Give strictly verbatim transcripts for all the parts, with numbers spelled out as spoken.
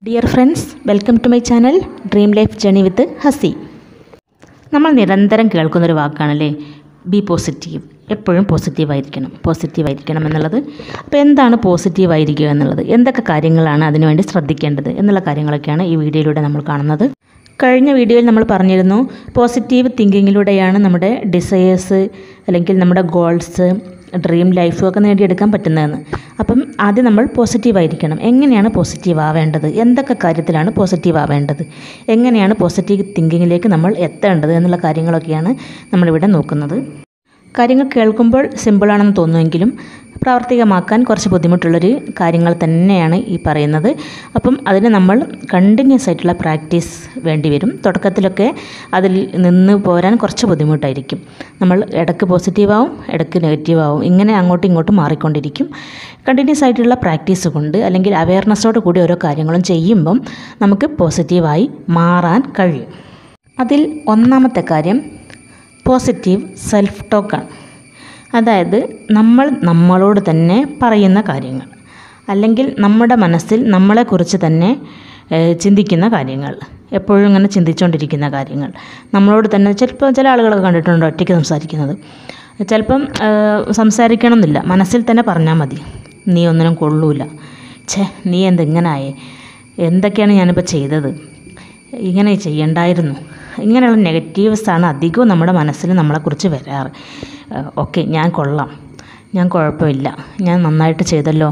Dear friends, welcome to my channel Dream Life Journey with Hazi. നമ്മൾ നിരന്തരം കേൾക്കുന്നൊരു വാക്കാണല്ലേ B positive. എപ്പോഴും പോസിറ്റീവായിരിക്കണം പോസിറ്റീവായിരിക്കണം എന്നുള്ളത്. അപ്പോൾ എന്താണ് പോസിറ്റീവായിരിക്കുക എന്നുള്ളത്, എന്തൊക്കെ കാര്യങ്ങളാണ് അതിനുവേണ്ടി ശ്രദ്ധിക്കേണ്ടത് എന്നുള്ള കാര്യങ്ങളൊക്കെയാണ് ഈ വീഡിയോയിലൂടെ നമ്മൾ കാണുന്നത്. കഴിഞ്ഞ വീഡിയോയിൽ നമ്മൾ പറഞ്ഞിരുന്നു പോസിറ്റീവ് തിങ്കിങ്ങിലൂടെയാണ് നമ്മുടെ ഡിസയേഴ്സ് അല്ലെങ്കിൽ നമ്മുടെ ഗോൾസ്, ഡ്രീം ലൈഫും ഒക്കെ നേടിയെടുക്കാൻ പറ്റുന്നതെന്ന്. അപ്പം ആദ്യം നമ്മൾ പോസിറ്റീവായിരിക്കണം. എങ്ങനെയാണ് പോസിറ്റീവ് ആവേണ്ടത്, എന്തൊക്കെ കാര്യത്തിലാണ് പോസിറ്റീവ് ആവേണ്ടത്, എങ്ങനെയാണ് പോസിറ്റീവ് തിങ്കിങ്ങിലേക്ക് നമ്മൾ എത്തേണ്ടത് എന്നുള്ള കാര്യങ്ങളൊക്കെയാണ് നമ്മളിവിടെ നോക്കുന്നത്. കാര്യങ്ങൾ കേൾക്കുമ്പോൾ സിമ്പിളാണെന്ന് തോന്നുമെങ്കിലും പ്രാവർത്തികമാക്കാൻ കുറച്ച് ബുദ്ധിമുട്ടുള്ളൊരു കാര്യങ്ങൾ തന്നെയാണ് ഈ പറയുന്നത്. അപ്പം അതിന് നമ്മൾ കണ്ടിന്യൂസ് ആയിട്ടുള്ള പ്രാക്ടീസ് വേണ്ടി വരും. തുടക്കത്തിലൊക്കെ അതിൽ നിന്ന് പോരാൻ കുറച്ച് ബുദ്ധിമുട്ടായിരിക്കും. നമ്മൾ ഇടയ്ക്ക് പോസിറ്റീവാവും, ഇടയ്ക്ക് നെഗറ്റീവാവും, ഇങ്ങനെ അങ്ങോട്ടും ഇങ്ങോട്ടും മാറിക്കൊണ്ടിരിക്കും. കണ്ടിന്യൂസ് ആയിട്ടുള്ള പ്രാക്ടീസ് കൊണ്ട് അല്ലെങ്കിൽ അവെയർനെസ്സോട് കൂടി ഓരോ കാര്യങ്ങളും ചെയ്യുമ്പം നമുക്ക് പോസിറ്റീവായി മാറാൻ കഴിയും. അതിൽ ഒന്നാമത്തെ കാര്യം പോസിറ്റീവ് സെൽഫ് ടോക്കാണ്. അതായത് നമ്മൾ നമ്മളോട് തന്നെ പറയുന്ന കാര്യങ്ങൾ, അല്ലെങ്കിൽ നമ്മുടെ മനസ്സിൽ നമ്മളെക്കുറിച്ച് തന്നെ ചിന്തിക്കുന്ന കാര്യങ്ങൾ, എപ്പോഴും ഇങ്ങനെ ചിന്തിച്ചുകൊണ്ടിരിക്കുന്ന കാര്യങ്ങൾ, നമ്മളോട് തന്നെ. ചിലപ്പോൾ ചില ആളുകളൊക്കെ കണ്ടിട്ടുണ്ട് ഒറ്റയ്ക്ക് സംസാരിക്കുന്നത്. ചിലപ്പം സംസാരിക്കണം എന്നില്ല, മനസ്സിൽ തന്നെ പറഞ്ഞാൽ മതി, നീ ഒന്നിനും കൊള്ളൂല, ഛേ നീ എന്തിങ്ങനായേ, എന്തൊക്കെയാണ് ഞാനിപ്പോൾ ചെയ്തത്, ഇങ്ങനെ ചെയ്യണ്ടായിരുന്നു. ഇങ്ങനെയുള്ള നെഗറ്റീവ്സാണ് അധികവും നമ്മുടെ മനസ്സിൽ നമ്മളെക്കുറിച്ച് വരാറ്. ഓക്കെ, ഞാൻ കൊള്ളാം, ഞാൻ കുഴപ്പമില്ല, ഞാൻ നന്നായിട്ട് ചെയ്തല്ലോ,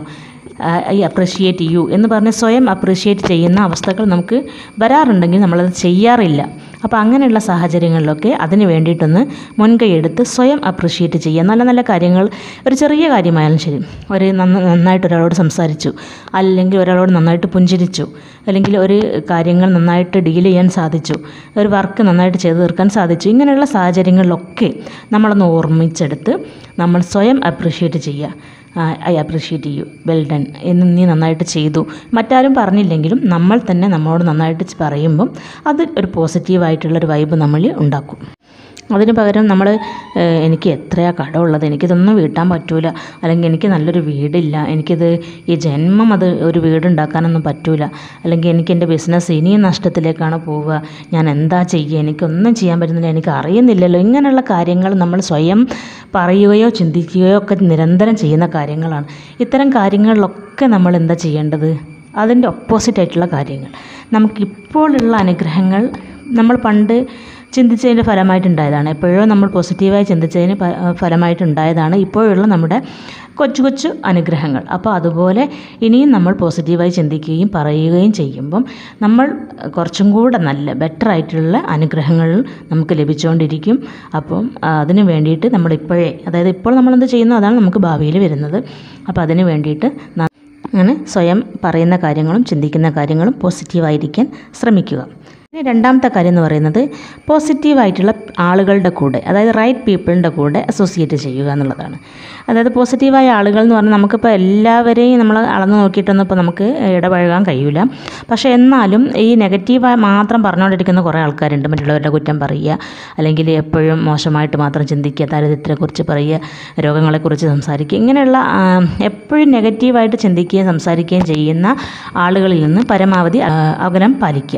ഐ അപ്രിഷിയേറ്റ് യു എന്ന് പറഞ്ഞ് സ്വയം അപ്രിഷിയേറ്റ് ചെയ്യുന്ന അവസ്ഥകൾ നമുക്ക് വരാറുണ്ടെങ്കിൽ നമ്മളത് ചെയ്യാറില്ല. അപ്പോൾ അങ്ങനെയുള്ള സാഹചര്യങ്ങളിലൊക്കെ അതിന് വേണ്ടിയിട്ടൊന്ന് മുൻകൈ എടുത്ത് സ്വയം അപ്രിഷിയേറ്റ് ചെയ്യുക. നല്ല നല്ല കാര്യങ്ങൾ, ഒരു ചെറിയ കാര്യമായാലും ശരി, ഒരു നന്ന നന്നായിട്ട് ഒരാളോട് സംസാരിച്ചു, അല്ലെങ്കിൽ ഒരാളോട് നന്നായിട്ട് പുഞ്ചിരിച്ചു, അല്ലെങ്കിൽ ഒരു കാര്യങ്ങൾ നന്നായിട്ട് ഡീൽ ചെയ്യാൻ സാധിച്ചു, ഒരു വർക്ക് നന്നായിട്ട് ചെയ്ത് തീർക്കാൻ സാധിച്ചു, ഇങ്ങനെയുള്ള സാഹചര്യങ്ങളിലൊക്കെ നമ്മളൊന്ന് ഓർമ്മിച്ചെടുത്ത് നമ്മൾ സ്വയം അപ്രിഷിയേറ്റ് ചെയ്യുക. I appreciate you, well done എന്ന്, നീ നന്നായിട്ട് ചെയ്തു. മറ്റാരും പറഞ്ഞില്ലെങ്കിലും നമ്മൾ തന്നെ നമ്മളോട് നന്നായിട്ട് പറയുമ്പം അത് ഒരു പോസിറ്റീവായിട്ടുള്ളൊരു വൈബ് നമ്മളിൽ ഉണ്ടാക്കും. അതിന് പകരം നമ്മൾ എനിക്ക് എത്രയാണ് കടമുള്ളത്, എനിക്കിതൊന്നും വീട്ടാൻ പറ്റൂല, അല്ലെങ്കിൽ എനിക്ക് നല്ലൊരു വീടില്ല, എനിക്കിത് ഈ ജന്മം അത് ഒരു വീടുണ്ടാക്കാനൊന്നും പറ്റൂല, അല്ലെങ്കിൽ എനിക്ക് എൻ്റെ ബിസിനസ് ഇനിയും നഷ്ടത്തിലേക്കാണ് പോവുക, ഞാൻ എന്താ ചെയ്യുക, എനിക്കൊന്നും ചെയ്യാൻ പറ്റുന്നില്ല, എനിക്ക് അറിയുന്നില്ലല്ലോ. ഇങ്ങനെയുള്ള കാര്യങ്ങൾ നമ്മൾ സ്വയം പറയുകയോ ചിന്തിക്കുകയോ ഒക്കെ നിരന്തരം ചെയ്യുന്ന കാര്യങ്ങളാണ്. ഇത്തരം കാര്യങ്ങളിലൊക്കെ നമ്മൾ എന്താ ചെയ്യേണ്ടത്, അതിൻ്റെ ഓപ്പോസിറ്റായിട്ടുള്ള കാര്യങ്ങൾ, നമുക്കിപ്പോഴുള്ള അനുഗ്രഹങ്ങൾ നമ്മൾ പണ്ട് ചിന്തിച്ചതിൻ്റെ ഫലമായിട്ടുണ്ടായതാണ്. എപ്പോഴോ നമ്മൾ പോസിറ്റീവായി ചിന്തിച്ചതിന് ഫലമായിട്ടുണ്ടായതാണ് ഇപ്പോഴുള്ള നമ്മുടെ കൊച്ചു കൊച്ചു അനുഗ്രഹങ്ങൾ. അപ്പോൾ അതുപോലെ ഇനിയും നമ്മൾ പോസിറ്റീവായി ചിന്തിക്കുകയും പറയുകയും ചെയ്യുമ്പം നമ്മൾ കുറച്ചും കൂടെ നല്ല ബെറ്റർ ആയിട്ടുള്ള അനുഗ്രഹങ്ങൾ നമുക്ക് ലഭിച്ചുകൊണ്ടിരിക്കും. അപ്പം അതിന് വേണ്ടിയിട്ട് നമ്മളിപ്പോഴേ, അതായത് ഇപ്പോൾ നമ്മളെന്ത് ചെയ്യുന്നു അതാണ് നമുക്ക് ഭാവിയിൽ വരുന്നത്. അപ്പോൾ അതിന് വേണ്ടിയിട്ട് അങ്ങനെ സ്വയം പറയുന്ന കാര്യങ്ങളും ചിന്തിക്കുന്ന കാര്യങ്ങളും പോസിറ്റീവായിരിക്കാൻ ശ്രമിക്കുക. ഇനി രണ്ടാമത്തെ കാര്യം എന്ന് പറയുന്നത് പോസിറ്റീവായിട്ടുള്ള ആളുകളുടെ കൂടെ, അതായത് റൈറ്റ് പീപ്പിളിൻ്റെ കൂടെ അസോസിയേറ്റ് ചെയ്യുക എന്നുള്ളതാണ്. അതായത് പോസിറ്റീവായ ആളുകൾ എന്ന് പറഞ്ഞാൽ നമുക്കിപ്പോൾ എല്ലാവരെയും നമ്മൾ അളന്ന് നോക്കിയിട്ടൊന്നും ഇപ്പോൾ നമുക്ക് ഇടപഴകാൻ കഴിയില്ല. പക്ഷേ എന്നാലും ഈ നെഗറ്റീവായി മാത്രം പറഞ്ഞുകൊണ്ടിരിക്കുന്ന കുറേ ആൾക്കാരുണ്ട്. മറ്റുള്ളവരുടെ കുറ്റം പറയുക, അല്ലെങ്കിൽ എപ്പോഴും മോശമായിട്ട് മാത്രം ചിന്തിക്കുക, ദാരിദ്ര്യത്തെക്കുറിച്ച് പറയുക, രോഗങ്ങളെക്കുറിച്ച് സംസാരിക്കുക, ഇങ്ങനെയുള്ള എപ്പോഴും നെഗറ്റീവായിട്ട് ചിന്തിക്കുകയും സംസാരിക്കുകയും ചെയ്യുന്ന ആളുകളിൽ നിന്ന് പരമാവധി അകലം പാലിക്കുക.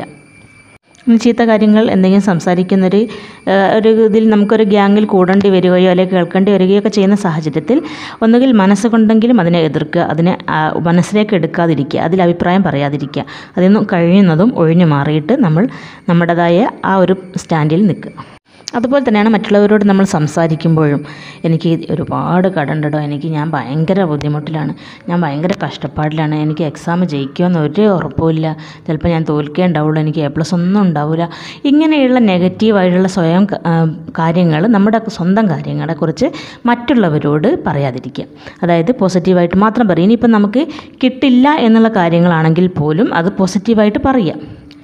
ചീത്ത കാര്യങ്ങൾ എന്തെങ്കിലും സംസാരിക്കുന്നൊരു ഒരു ഇതിൽ നമുക്കൊരു ഗ്യാങ്ങിൽ കൂടേണ്ടി വരികയോ അല്ലെങ്കിൽ കേൾക്കേണ്ടി വരികയോ ഒക്കെ ചെയ്യുന്ന സാഹചര്യത്തിൽ ഒന്നുകിൽ മനസ്സുകൊണ്ടെങ്കിലും അതിനെ എതിർക്കുക, അതിനെ മനസ്സിലേക്ക് എടുക്കാതിരിക്കുക, അതിൽ അഭിപ്രായം പറയാതിരിക്കുക, അതിൽ നിന്നും കഴിയുന്നതും ഒഴിഞ്ഞു മാറിയിട്ട് നമ്മൾ നമ്മുടേതായ ആ ഒരു സ്റ്റാൻഡിൽ നിൽക്കുക. അതുപോലെ തന്നെയാണ് മറ്റുള്ളവരോട് നമ്മൾ സംസാരിക്കുമ്പോഴും. എനിക്ക് ഒരുപാട് കടണ്ടോ, എനിക്ക് ഞാൻ ഭയങ്കര ബുദ്ധിമുട്ടിലാണ്, ഞാൻ ഭയങ്കര കഷ്ടപ്പാടിലാണ്, എനിക്ക് എക്സാം ജയിക്കുമെന്ന് ഒരു ഉറപ്പുമില്ല, ചിലപ്പോൾ ഞാൻ തോൽക്കേണ്ടാവുള്ളൂ, എനിക്ക് എ പ്ലസ് ഒന്നും ഉണ്ടാവില്ല, ഇങ്ങനെയുള്ള നെഗറ്റീവായിട്ടുള്ള സ്വയം കാര്യങ്ങൾ, നമ്മുടെ സ്വന്തം കാര്യങ്ങളെക്കുറിച്ച് മറ്റുള്ളവരോട് പറയാതിരിക്കുക. അതായത് പോസിറ്റീവായിട്ട് മാത്രം പറയും. ഇനിയിപ്പം നമുക്ക് കിട്ടില്ല എന്നുള്ള കാര്യങ്ങളാണെങ്കിൽ പോലും അത് പോസിറ്റീവായിട്ട് പറയാം.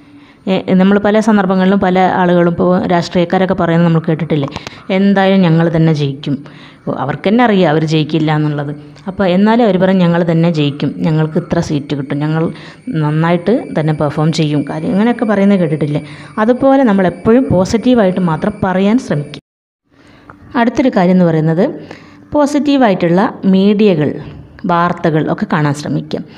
നമ്മൾ പല സന്ദർഭങ്ങളിലും പല ആളുകളും, ഇപ്പോൾ രാഷ്ട്രീയക്കാരൊക്കെ പറയുന്നത് നമ്മൾ കേട്ടിട്ടില്ലേ, എന്തായാലും ഞങ്ങൾ തന്നെ ജയിക്കും, അവർക്ക് തന്നെ അറിയാം അവർ ജയിക്കില്ല എന്നുള്ളത്. അപ്പോൾ എന്നാലും അവർ പറയും ഞങ്ങൾ തന്നെ ജയിക്കും, ഞങ്ങൾക്ക് ഇത്ര സീറ്റ് കിട്ടും, ഞങ്ങൾ നന്നായിട്ട് തന്നെ പെർഫോം ചെയ്യും, കാര്യം അങ്ങനെയൊക്കെ പറയുന്നത് കേട്ടിട്ടില്ലേ. അതുപോലെ നമ്മൾ എപ്പോഴും പോസിറ്റീവായിട്ട് മാത്രം പറയാൻ ശ്രമിക്കും. അടുത്തൊരു കാര്യം എന്ന് പറയുന്നത് പോസിറ്റീവായിട്ടുള്ള മീഡിയകൾ, വാർത്തകൾ ഒക്കെ കാണാൻ ശ്രമിക്കാം.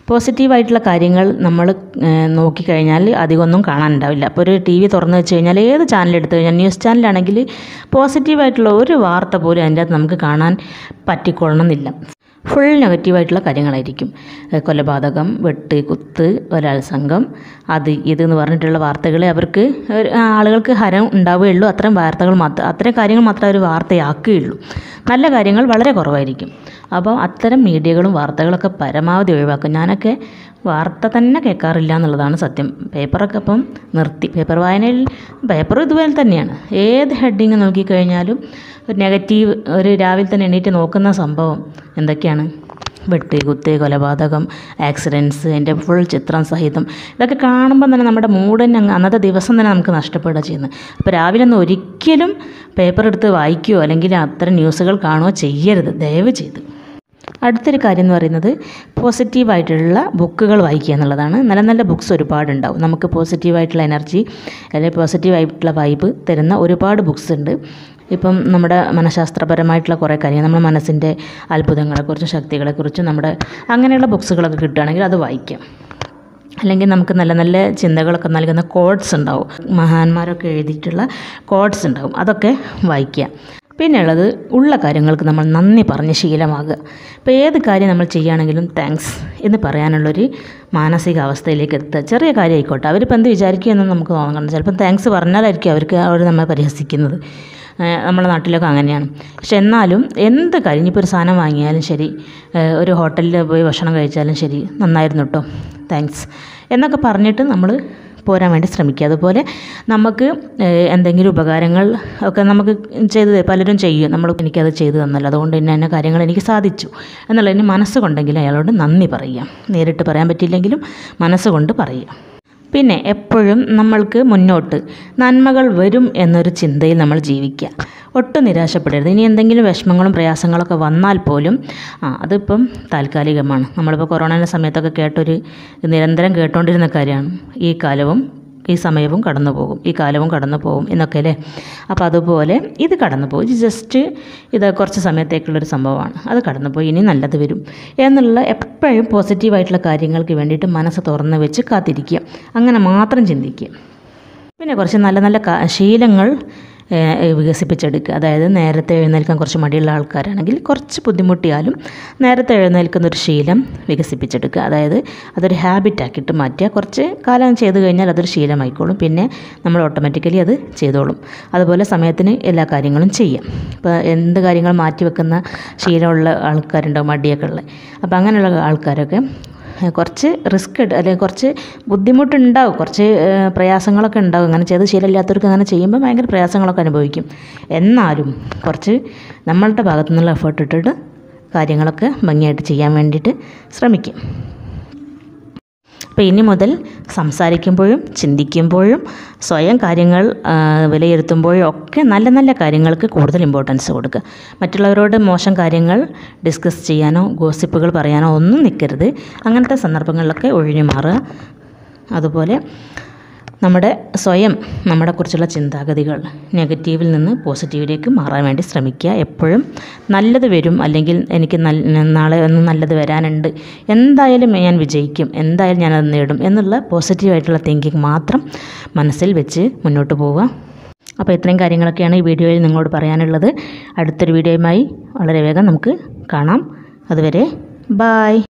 പോസിറ്റീവായിട്ടുള്ള കാര്യങ്ങൾ നമ്മൾ നോക്കിക്കഴിഞ്ഞാൽ അധികമൊന്നും കാണാനുണ്ടാവില്ല. അപ്പോൾ ഒരു ടി വി തുറന്ന് വെച്ച് കഴിഞ്ഞാൽ ഏത് ചാനൽ എടുത്തു കഴിഞ്ഞാൽ ന്യൂസ് ചാനലാണെങ്കിൽ പോസിറ്റീവായിട്ടുള്ള ഒരു വാർത്ത പോലും അതിൻ്റെ അകത്ത് നമുക്ക് കാണാൻ പറ്റിക്കൊള്ളണമെന്നില്ല. ഫുൾ നെഗറ്റീവായിട്ടുള്ള കാര്യങ്ങളായിരിക്കും. കൊലപാതകം, വെട്ട്, കുത്ത്, ബലാത്സംഗം, അത് ഇതെന്ന് പറഞ്ഞിട്ടുള്ള വാർത്തകളെ അവർക്ക് ആളുകൾക്ക് ഹരം ഉണ്ടാവുകയുള്ളൂ. അത്തരം വാർത്തകൾ മാത്രം അത്തരം കാര്യങ്ങൾ മാത്രമേ അവർ വാർത്തയാക്കുകയുള്ളൂ. നല്ല കാര്യങ്ങൾ വളരെ കുറവായിരിക്കും. അപ്പോൾ അത്തരം മീഡിയകളും വാർത്തകളൊക്കെ പരമാവധി ഒഴിവാക്കും. ഞാനൊക്കെ വാർത്ത തന്നെ കേൾക്കാറില്ല എന്നുള്ളതാണ് സത്യം. പേപ്പറൊക്കെ ഇപ്പം നിർത്തി. പേപ്പർ വായനയിൽ പേപ്പറും ഇതുപോലെ തന്നെയാണ്. ഏത് ഹെഡിങ് നോക്കിക്കഴിഞ്ഞാലും ഒരു നെഗറ്റീവ്, ഒരു രാവിലെ തന്നെ എണീറ്റ് നോക്കുന്ന സംഭവം എന്തൊക്കെയാണ്? വെട്ട്, കുത്ത്, കൊലപാതകം, ആക്സിഡൻറ്റ്സ്, അതിൻ്റെ ഫുൾ ചിത്രം സഹിതം. ഇതൊക്കെ കാണുമ്പോൾ തന്നെ നമ്മുടെ മൂഡ് തന്നെ അന്നത്തെ ദിവസം തന്നെ നമുക്ക് നഷ്ടപ്പെടുക ചെയ്യുന്നത്. അപ്പോൾ രാവിലെ ഒന്നും ഒരിക്കലും പേപ്പർ എടുത്ത് വായിക്കുകയോ അല്ലെങ്കിൽ അത്തരം ന്യൂസുകൾ കാണുകയോ ചെയ്യരുത്, ദയവ് ചെയ്ത്. അടുത്തൊരു കാര്യം എന്ന് പറയുന്നത് പോസിറ്റീവായിട്ടുള്ള ബുക്കുകൾ വായിക്കുക എന്നുള്ളതാണ്. നല്ല നല്ല ബുക്ക്സ് ഒരുപാടുണ്ടാവും. നമുക്ക് പോസിറ്റീവായിട്ടുള്ള എനർജി അല്ലെങ്കിൽ പോസിറ്റീവായിട്ടുള്ള വൈബ് തരുന്ന ഒരുപാട് ബുക്ക്സ് ഉണ്ട്. ഇപ്പം നമ്മുടെ മനഃശാസ്ത്രപരമായിട്ടുള്ള കുറേ കാര്യങ്ങൾ, നമ്മുടെ മനസ്സിൻ്റെ അത്ഭുതങ്ങളെക്കുറിച്ചും ശക്തികളെക്കുറിച്ചും നമ്മുടെ അങ്ങനെയുള്ള ബുക്സുകളൊക്കെ കിട്ടുകയാണെങ്കിൽ അത് വായിക്കാം. അല്ലെങ്കിൽ നമുക്ക് നല്ല നല്ല ചിന്തകളൊക്കെ നൽകുന്ന കോട്ട്സ് ഉണ്ടാവും, മഹാന്മാരൊക്കെ എഴുതിയിട്ടുള്ള കോട്ട്സ് ഉണ്ടാവും, അതൊക്കെ വായിക്കുക. പിന്നെ ഉള്ളത് ഉള്ള കാര്യങ്ങൾക്ക് നമ്മൾ നന്ദി പറഞ്ഞ് ശീലമാകുക. ഇപ്പോൾ ഏത് കാര്യം നമ്മൾ ചെയ്യുകയാണെങ്കിലും താങ്ക്സ് എന്ന് പറയാനുള്ളൊരു മാനസികാവസ്ഥയിലേക്ക് എത്തുക. ചെറിയ കാര്യം ആയിക്കോട്ടെ, അവരിപ്പോൾ എന്ത് വിചാരിക്കുമെന്ന് നമുക്ക് തോന്നണം. ചിലപ്പോൾ താങ്ക്സ് പറഞ്ഞാലായിരിക്കും അവർക്ക് അവർ നമ്മെ പരിഹസിക്കുന്നത്. നമ്മുടെ നാട്ടിലൊക്കെ അങ്ങനെയാണ്. പക്ഷെ എന്നാലും എന്ത് കാര്യം, ഇനിയിപ്പോൾ ഒരു സാധനം വാങ്ങിയാലും ശരി, ഒരു ഹോട്ടലിൽ പോയി ഭക്ഷണം കഴിച്ചാലും ശരി, നന്നായിരുന്നു കേട്ടോ, താങ്ക്സ് എന്നൊക്കെ പറഞ്ഞിട്ട് നമ്മൾ പോരാൻ വേണ്ടി ശ്രമിക്കുക. അതുപോലെ നമുക്ക് എന്തെങ്കിലും ഉപകാരങ്ങൾ ഒക്കെ നമുക്ക് ചെയ്ത് പലരും ചെയ്യും. നമ്മൾ എനിക്കത് ചെയ്തു തന്നല്ലോ, അതുകൊണ്ട് ഇന്ന ഇന്ന കാര്യങ്ങൾ എനിക്ക് സാധിച്ചു എന്നുള്ളതിന് മനസ്സുകൊണ്ടെങ്കിലും അയാളോട് നന്ദി പറയുക. നേരിട്ട് പറയാൻ പറ്റിയില്ലെങ്കിലും മനസ്സുകൊണ്ട് പറയുക. പിന്നെ എപ്പോഴും നമ്മൾക്ക് മുന്നോട്ട് നന്മകൾ വരും എന്നൊരു ചിന്തയിൽ നമ്മൾ ജീവിക്കുക. ഒട്ടും നിരാശപ്പെടരുത്. ഇനി എന്തെങ്കിലും വിഷമങ്ങളും പ്രയാസങ്ങളൊക്കെ വന്നാൽ പോലും ആ അതിപ്പം താൽക്കാലികമാണ്. നമ്മളിപ്പോൾ കൊറോണയുടെ സമയത്തൊക്കെ കേട്ടൊരു നിരന്തരം കേട്ടുകൊണ്ടിരുന്ന കാര്യമാണ്, ഈ കാലവും ഈ സമയവും കടന്നു പോകും, ഈ കാലവും കടന്നു പോകും എന്നൊക്കെ അല്ലേ. അപ്പോൾ അതുപോലെ ഇത് കടന്നു പോകും. ഇത് ജസ്റ്റ് ഇത് കുറച്ച് സമയത്തേക്കുള്ളൊരു സംഭവമാണ്, അത് കടന്നു പോയി, ഇനി നല്ലത് വരും എന്നുള്ള എപ്പോഴും പോസിറ്റീവായിട്ടുള്ള കാര്യങ്ങൾക്ക് വേണ്ടിയിട്ട് മനസ്സ് തുറന്ന് വെച്ച് കാത്തിരിക്കുക. അങ്ങനെ മാത്രം ചിന്തിക്കുക. പിന്നെ കുറച്ച് നല്ല നല്ല ശീലങ്ങൾ വികസിപ്പിച്ചെടുക്കുക. അതായത് നേരത്തെ എഴുന്നേൽക്കാൻ കുറച്ച് മടിയുള്ള ആൾക്കാരാണെങ്കിൽ കുറച്ച് ബുദ്ധിമുട്ടിയാലും നേരത്തെ എഴുന്നേൽക്കുന്നൊരു ശീലം വികസിപ്പിച്ചെടുക്കുക. അതായത് അതൊരു ഹാബിറ്റാക്കിയിട്ട് മാറ്റുക. കുറച്ച് കാലം ചെയ്ത് കഴിഞ്ഞാൽ അതൊരു ശീലമായിക്കോളും. പിന്നെ നമ്മൾ ഓട്ടോമാറ്റിക്കലി അത് ചെയ്തോളും. അതുപോലെ സമയത്തിന് എല്ലാ കാര്യങ്ങളും ചെയ്യാം. ഇപ്പോൾ എന്ത് കാര്യങ്ങൾ മാറ്റി വെക്കുന്ന ശീലമുള്ള ആൾക്കാരുണ്ടാവും, മടിയൊക്കെ ഉള്ളത്. അപ്പോൾ അങ്ങനെയുള്ള ആൾക്കാരൊക്കെ കുറച്ച് റിസ്ക് എടു അല്ലെങ്കിൽ കുറച്ച് ബുദ്ധിമുട്ടുണ്ടാവും, കുറച്ച് പ്രയാസങ്ങളൊക്കെ ഉണ്ടാവും. അങ്ങനെ ചെയ്ത് ശീലമില്ലാത്തവർക്ക് അങ്ങനെ ചെയ്യുമ്പോൾ ഭയങ്കര പ്രയാസങ്ങളൊക്കെ അനുഭവിക്കും. എന്നാലും കുറച്ച് നമ്മളുടെ ഭാഗത്തു നിന്നുള്ള എഫേർട്ട് ഇട്ടിട്ട് കാര്യങ്ങളൊക്കെ ഭംഗിയായിട്ട് ചെയ്യാൻ വേണ്ടിയിട്ട് ശ്രമിക്കും. അപ്പോൾ ഇനി മുതൽ സംസാരിക്കുമ്പോഴും ചിന്തിക്കുമ്പോഴും സ്വയം കാര്യങ്ങൾ വിലയിരുത്തുമ്പോഴും ഒക്കെ നല്ല നല്ല കാര്യങ്ങൾക്ക് കൂടുതൽ ഇമ്പോർട്ടൻസ് കൊടുക്കുക. മറ്റുള്ളവരോട് മോശം കാര്യങ്ങൾ ഡിസ്കസ് ചെയ്യാനോ ഗോസിപ്പുകൾ പറയാനോ ഒന്നും നിൽക്കരുത്. അങ്ങനത്തെ സന്ദർഭങ്ങളിലൊക്കെ ഒഴിഞ്ഞു മാറുക. അതുപോലെ നമ്മുടെ സ്വയം നമ്മളെക്കുറിച്ചുള്ള ചിന്താഗതികൾ നെഗറ്റീവിൽ നിന്ന് പോസിറ്റീവിലേക്ക് മാറാൻ വേണ്ടി ശ്രമിക്കുക. എപ്പോഴും നല്ലത് വരും, അല്ലെങ്കിൽ എനിക്ക് നാളെ ഒന്നും നല്ലത് വരാനുണ്ട്, എന്തായാലും ഞാൻ വിജയിക്കും, എന്തായാലും ഞാനത് നേടും എന്നുള്ള പോസിറ്റീവായിട്ടുള്ള തിങ്കിങ് മാത്രം മനസ്സിൽ വെച്ച് മുന്നോട്ട് പോവുക. അപ്പോൾ ഇത്രയും കാര്യങ്ങളൊക്കെയാണ് ഈ വീഡിയോയിൽ നിങ്ങളോട് പറയാനുള്ളത്. അടുത്തൊരു വീഡിയോയുമായി വളരെ വേഗം നമുക്ക് കാണാം. അതുവരെ ബായ്.